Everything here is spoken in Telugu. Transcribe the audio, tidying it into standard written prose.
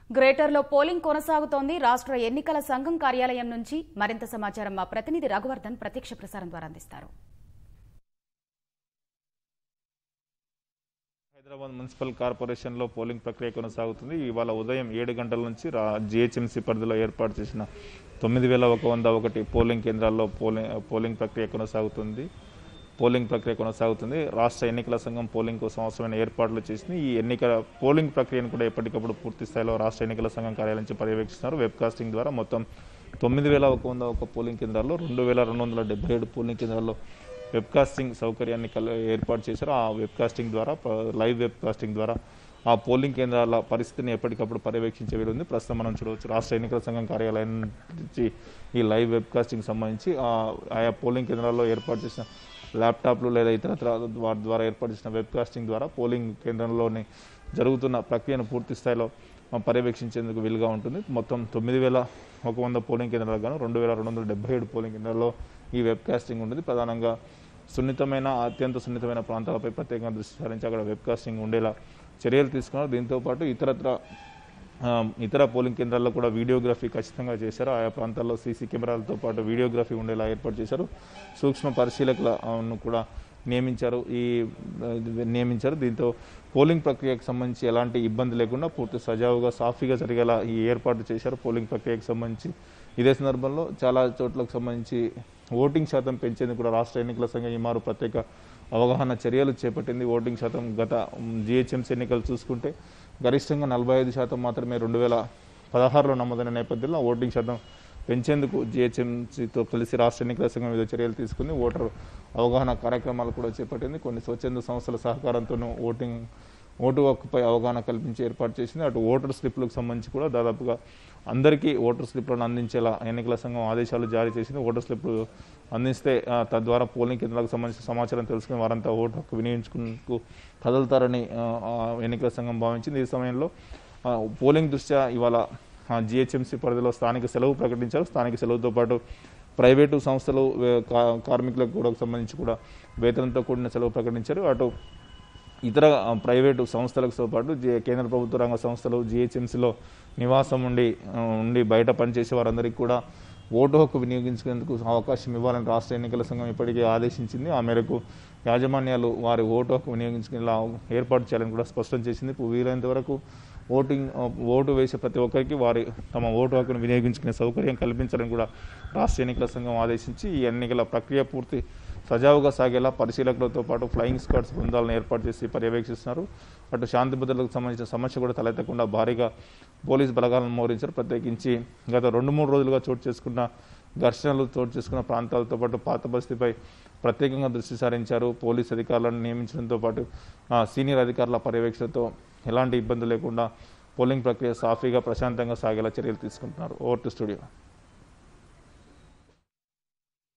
గ్రేటర్లో పోలింగ్ కొనసాగుతోంది. రాష్ట్ర ఎన్నికల సంఘం కార్యాలయం నుంచి మరింత సమాచారం మా ప్రతినిధి రఘువర్ధన్ ప్రత్యక్ష ప్రసారం ద్వారా అందిస్తారు. హైదరాబాద్ మున్సిపల్ కార్పొరేషన్లో పోలింగ్ ప్రక్రియ కొనసాగుతుంది. ఇవాళ ఉదయం 7 గంటల నుంచి జీహెచ్ఎంసీ పరిధిలో ఏర్పాటు చేసిన 9101 పోలింగ్ కేంద్రాల్లో పోలింగ్ ప్రక్రియ కొనసాగుతుంది. రాష్ట్ర ఎన్నికల సంఘం పోలింగ్ కోసం అవసరమైన ఏర్పాట్లు చేసింది. ఈ ఎన్నికల పోలింగ్ ప్రక్రియను కూడా ఎప్పటికప్పుడు పూర్తి స్థాయిలో రాష్ట్ర ఎన్నికల సంఘం కార్యాలయం నుంచి పర్యవేక్షిస్తున్నారు. వెబ్కాస్టింగ్ ద్వారా మొత్తం 9101 పోలింగ్ కేంద్రాల్లో 2277 పోలింగ్ కేంద్రాల్లో వెబ్కాస్టింగ్ సౌకర్యాన్ని ఏర్పాటు చేశారు. ఆ వెబ్కాస్టింగ్ ద్వారా లైవ్ వెబ్కాస్టింగ్ ద్వారా ఆ పోలింగ్ కేంద్రాల పరిస్థితిని ఎప్పటికప్పుడు పర్యవేక్షించే వీలుంది. ప్రస్తుతం మనం చూడవచ్చు రాష్ట్ర ఎన్నికల సంఘం కార్యాలయం నుంచి ఈ లైవ్ వెబ్కాస్టింగ్ సంబంధించి ఆయా పోలింగ్ కేంద్రాల్లో ఏర్పాటు చేసిన ల్యాప్టాప్లు లేదా ఇతరత్ర వాటి ద్వారా ఏర్పాటు చేసిన వెబ్కాస్టింగ్ ద్వారా పోలింగ్ కేంద్రంలోని జరుగుతున్న ప్రక్రియను పూర్తి స్థాయిలో పర్యవేక్షించేందుకు వీలుగా ఉంటుంది. మొత్తం 9100 పోలింగ్ కేంద్రాలకు గాను 2277 పోలింగ్ కేంద్రాల్లో ఈ వెబ్కాస్టింగ్ ఉంటుంది. ప్రధానంగా అత్యంత సున్నితమైన ప్రాంతాలపై ప్రత్యేకంగా దృష్టి సారించి అక్కడ వెబ్కాస్టింగ్ ఉండేలా చర్యలు తీసుకున్నారు. దీంతోపాటు ఇతర పోలింగ్ కేంద్రాల్లో కూడా వీడియోగ్రఫీ ఖచ్చితంగా చేశారు. ఆయా ప్రాంతాల్లో సీసీ కెమెరాలతో పాటు వీడియోగ్రఫీ ఉండేలా ఏర్పాటు చేశారు. సూక్ష్మ పరిశీలకులను కూడా నియమించారు. దీంతో పోలింగ్ ప్రక్రియకు సంబంధించి ఎలాంటి ఇబ్బంది లేకుండా పూర్తి సజావుగా సాఫీగా జరిగేలా ఈ ఏర్పాటు చేశారు. పోలింగ్ ప్రక్రియకు సంబంధించి ఇదే సందర్భంలో చాలా చోట్లకు సంబంధించి ఓటింగ్ శాతం పెంచేందుకు కూడా రాష్ట్ర ఎన్నికల సంఘం ఈ మారు ప్రత్యేక అవగాహన చర్యలు చేపట్టింది. ఓటింగ్ శాతం గత జీహెచ్ఎంసీ ఎన్నికలు చూసుకుంటే గరిష్టంగా 45% మాత్రమే 2016లో నమోదైన నేపథ్యంలో ఓటింగ్ శాతం పెంచేందుకు జీహెచ్ఎంసీతో కలిసి రాష్ట్ర ఎన్నికల సంఘం వివిధ చర్యలు తీసుకుంది. ఓటర్ అవగాహన కార్యక్రమాలు కూడా చేపట్టింది. కొన్ని స్వచ్ఛంద సంస్థల సహకారంతోనూ ఓటు హక్కుపై అవగాహన కల్పించి ఏర్పాటు చేసింది. అటు ఓటర్ స్లిప్లకు సంబంధించి కూడా దాదాపుగా అందరికీ ఓటర్ స్లిప్లను అందించేలా ఎన్నికల సంఘం ఆదేశాలు జారీ చేసింది. ఓటర్ స్లిప్లు అందిస్తే తద్వారా పోలింగ్ కేంద్రాలకు సంబంధించిన సమాచారం తెలుసుకుని వారంతా ఓటు హక్కు వినియోగించుకు కదులుతారని ఎన్నికల సంఘం భావించింది. ఈ సమయంలో పోలింగ్ దృష్ట్యా ఇవాళ జీహెచ్ఎంసీ పరిధిలో స్థానిక సెలవు ప్రకటించారు. స్థానిక సెలవుతో పాటు ప్రైవేటు సంస్థలు కార్మికులకు కూడా సంబంధించి కూడా వేతనంతో కూడిన సెలవు ప్రకటించారు. అటు ఇతర ప్రైవేటు సంస్థలతో పాటు కేంద్ర ప్రభుత్వ రంగ సంస్థలు జీహెచ్ఎంసీలో నివాసం ఉండి బయట పనిచేసే వారందరికీ కూడా ఓటు హక్కు వినియోగించుకునేందుకు అవకాశం ఇవ్వాలని రాష్ట్ర ఎన్నికల సంఘం ఇప్పటికే ఆదేశించింది. ఆ మేరకు యాజమాన్యాలు వారి ఓటు హక్కు వినియోగించుకునేలా ఏర్పాటు చేయాలని కూడా స్పష్టం చేసింది. వీలైనంత వరకు ఓటు వేసే ప్రతి ఒక్కరికి తమ ఓటు హక్కును వినియోగించుకునే సౌకర్యం కల్పించాలని కూడా రాష్ట్ర ఎన్నికల సంఘం ఆదేశించి ఈ ఎన్నికల ప్రక్రియ పూర్తి సజావుగా సాగేలా పరిశీలకులతో పాటు ఫ్లయింగ్ స్క్వాడ్స్ బృందాలను ఏర్పాటు చేసి పర్యవేక్షిస్తున్నారు. అటు శాంతి భద్రతలకు సంబంధించిన సమస్య కూడా తలెత్తకుండా భారీగా పోలీస్ బలగాలను మోహరించారు. ప్రత్యేకించి గత 2-3 రోజులుగా చోటు చేసుకున్న ప్రాంతాలతో పాటు పాత బస్తీపై ప్రత్యేకంగా దృష్టి సారించారు. పోలీస్ అధికారులను నియమించడంతో పాటు సీనియర్ అధికారుల పర్యవేక్షణతో ఎలాంటి ఇబ్బంది లేకుండా పోలింగ్ ప్రక్రియ సాఫీగా ప్రశాంతంగా సాగేలా చర్యలు తీసుకుంటున్నారు. Over to studio.